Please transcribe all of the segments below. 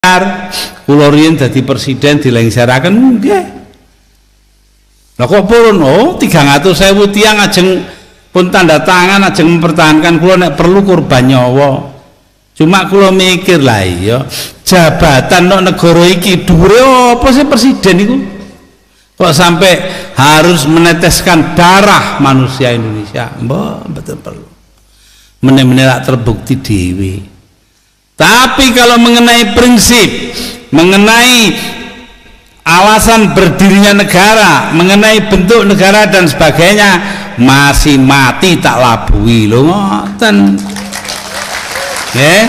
kula riyen dadi presiden dilengsaraken nggih. Lah kok purun 300.000 tiyang ajeng pun tanda tangan ajeng mempertahankan kula nek perlu korban nyawa. Cuma kula mikir lah iya jabatan nek negara iki dhuwure apa sih presiden iku? Kok sampai harus meneteskan darah manusia Indonesia? Mbah betul perlu. Meneh-meneh lak terbukti dhewe. Tapi kalau mengenai prinsip, mengenai alasan berdirinya negara, mengenai bentuk negara dan sebagainya, masih mati tak labui lho ngoten. Nggih.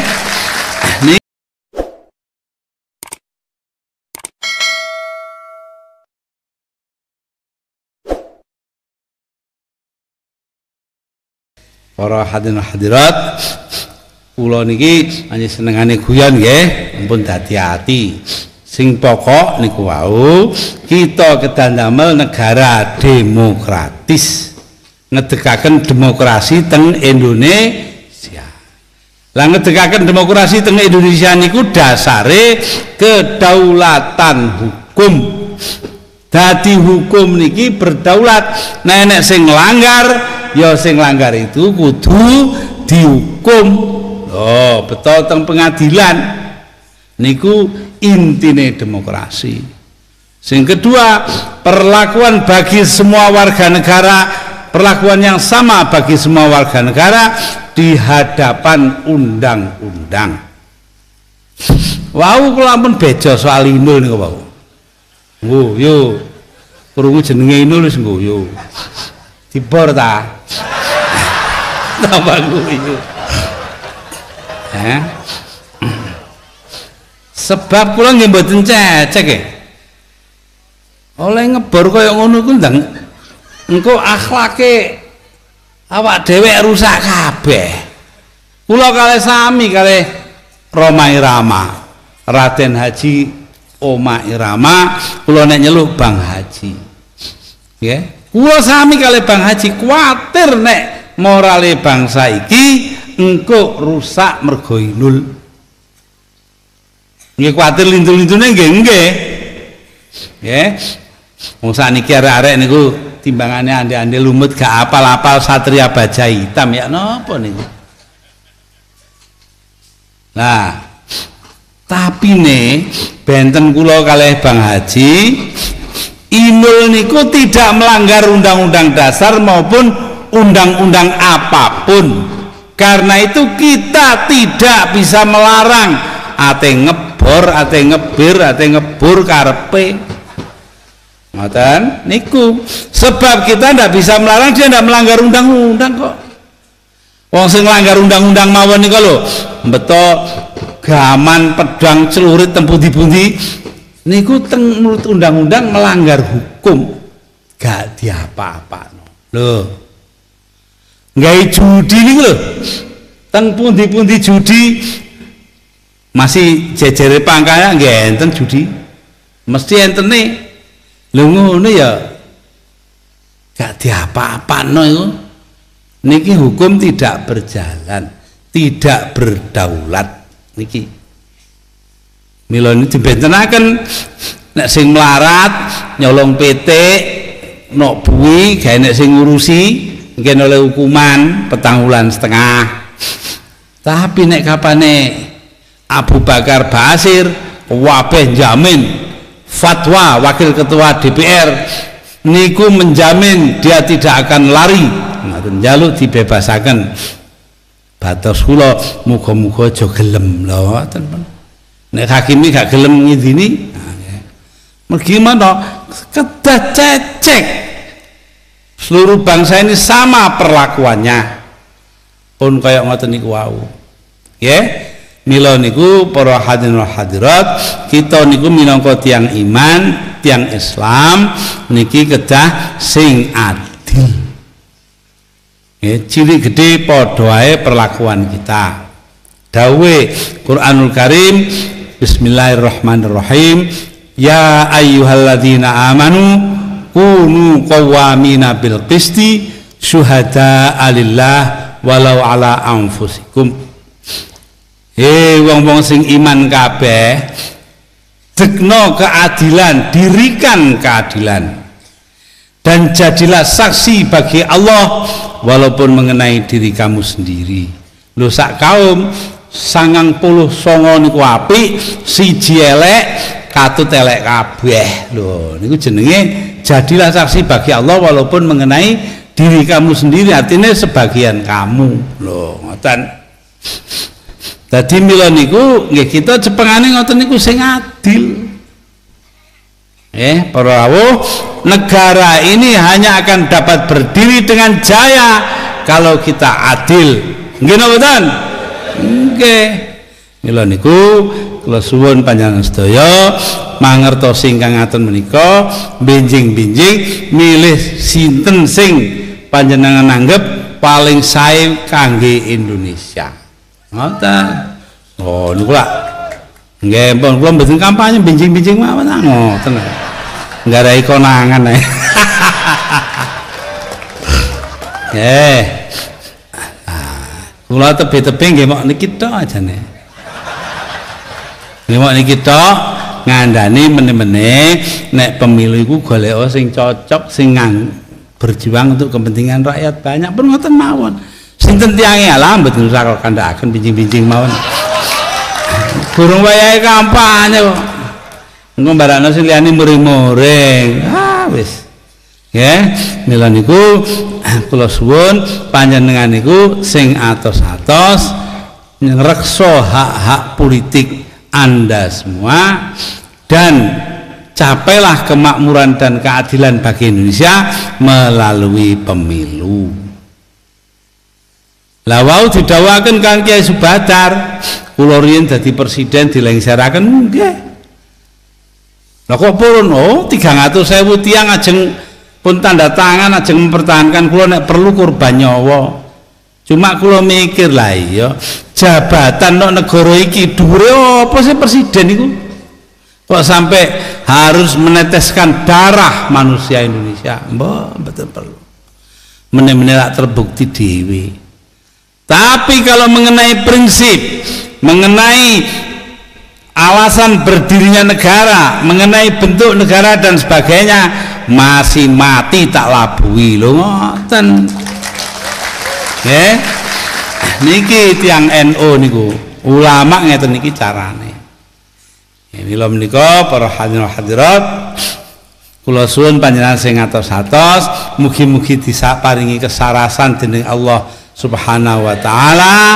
Para hadirin hadirat, kula niki hanya senengane guyon nggih, ampun hati-hati. Sing pokok niku wau kita kedah damel negara demokratis, ngedegaken demokrasi teng Indonesia. Lah ngedegaken demokrasi teng Indonesia niku dasare kedaulatan hukum. Dadi hukum niki berdaulat, nenek sing langgar ya sing langgar itu kudu dihukum. Oh, betul teng pengadilan niku intine demokrasi. Sing kedua, perlakuan bagi semua warga negara, perlakuan yang sama bagi semua warga negara di hadapan undang-undang. Wau kula ampun bejo soal Inul niku wau. Yo krungu jenenge Inul wis ngguyu. Dibor ta? Tambah ngguyu. Sebab kula nggih mboten cecek nggih. Oleh ngebor kaya ngono ku ndang engko akhlake awak dhewek rusak kabeh. Kula kalih sami kalih Roma Irama, Raden Haji Oma Irama, kula nek nyeluk Bang Haji. Nggih. Kula sami kalih Bang Haji kuwatir nek morale bangsa iki engko rusak mergo Inul. Nggih kuwatir lintu-lintune nggih nggih. Nggih. Wong sakniki arek-arek niku timbangane ande-ande lumut gak apal-apal Satria Baja Hitam ya napa niku. Nah, tapi nih benten kula kalih Bang Haji, Inul niku tidak melanggar undang-undang dasar maupun undang-undang apapun. Karena itu kita tidak bisa melarang ate ngebor, ate ngebir, ate ngebur karepe. Ngoten niku. Sebab kita tidak bisa melarang, dia tidak melanggar undang-undang kok. Wong sing melanggar undang-undang mawon niku lho, beto gaman pedang celurit tempundi-pundi niku teng menurut undang-undang melanggar hukum. Gak diapa-apano. Lho. Gawe judi niku lho. Teng pundi-pundi judi masih jejere pangkaya nggih enten judi. Mesti entene. Lho ngono ya. Gak diapa-apano iku. Niki hukum tidak berjalan, tidak berdaulat niki. Mila ini dibentenaken nek sing melarat nyolong PT nok bui gawe nek sing ngurusi mungkin oleh hukuman 4,5 bulan. Tapi nek kapane Abu Bakar Basir wabeh jamin fatwa wakil ketua DPR niku menjamin dia tidak akan lari. Ngoten njaluk dibebasaken. Batos kula muga-muga aja gelem lho ngoten. Nek hakimi gak gelem ngidini, mergi mana kedah cecek. Seluruh bangsa ini sama perlakuannya. Pun kaya ngoten niku wau. Nggih. Mila niku para hadirin hadirat, kita niku minangka tiyang iman, tiyang Islam niki kedah sing adil. Ciri gede padha wae perlakuan kita. Dawe Quranul Karim, Bismillahirrahmanirrahim, ya ayyuhalladzina amanu kunu qawwamina bil qisti syuhada'a lillah walau ala anfusikum. wong-wong sing iman kabeh, dekno keadilan, dirikan keadilan, dan jadilah saksi bagi Allah walaupun mengenai diri kamu sendiri. Lho sak kaum 99 niku apik, siji elek, katut elek kabeh. Lho niku jenenge jadilah saksi bagi Allah walaupun mengenai diri kamu sendiri, artinya sebagian kamu. Lho ngoten. Dadi mila niku nggih kita cepengane ngoten niku sing adil. Para rawuh, negara ini hanya akan dapat berdiri dengan jaya kalau kita adil. Nggih napa mboten? Nggih. Mila niku kula suwun panjenengan sedaya mangertosi ingkang ngaten menika, benjing-benjing milih sinten sing panjenengan anggap paling sae kangge Indonesia. Ngoten. Oh niku lak nggih pun kula mboten kampanye benjing-benjing mawon ngoten. Nggarai konangan ae. Kula tebe-tebe nggih mok niki tok ajane. Nggih mok niki tok ngandani meneh-meneh nek pemilu iku golek sing cocok, sing berjuang untuk kepentingan rakyat banyak pun ngoten mawon. Sinten tiange alah mboten usah kandhakaken binjing-binjing mawon. Burung wayahe kampanye kok. Engko mbarakno sing liyane muring-muring. Wis. Nggih, mila niku kula suwun panjenengan niku sing atos-atos ngreksa hak-hak politik Anda semua dan capailah kemakmuran dan keadilan bagi Indonesia melalui pemilu. Lah wau didhawuhaken Kang Kyai Subadar, kula riyen dadi presiden dilengseraken nggih. Lah kok purun 300.000 tiyang ajeng pun tanda tangan ajeng mempertahankan kula nek perlu korban nyawa. Cuma kula mikir lah iya jabatan nek negara iki dhuwure apa sih presiden iku? Kok sampai harus meneteskan darah manusia Indonesia? Mbah betul perlu. Meneh-meneh lak terbukti dhewe. Tapi kalau mengenai prinsip, mengenai alasan berdirinya negara, mengenai bentuk negara dan sebagainya, masih mati tak labui lho ngoten. Nggih. Niki tiyang NU niku, ulama ngeten niki carane. Mila menika para hadirin hadirat, kula suwun panjenengan sing atos-atos, mugi-mugi disaparingi kesarasan dening Allah Subhanahu wa taala.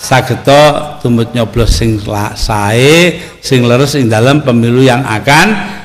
Sageta tumut nyoblos sing sae, sing leres ing dalam pemilu yang akan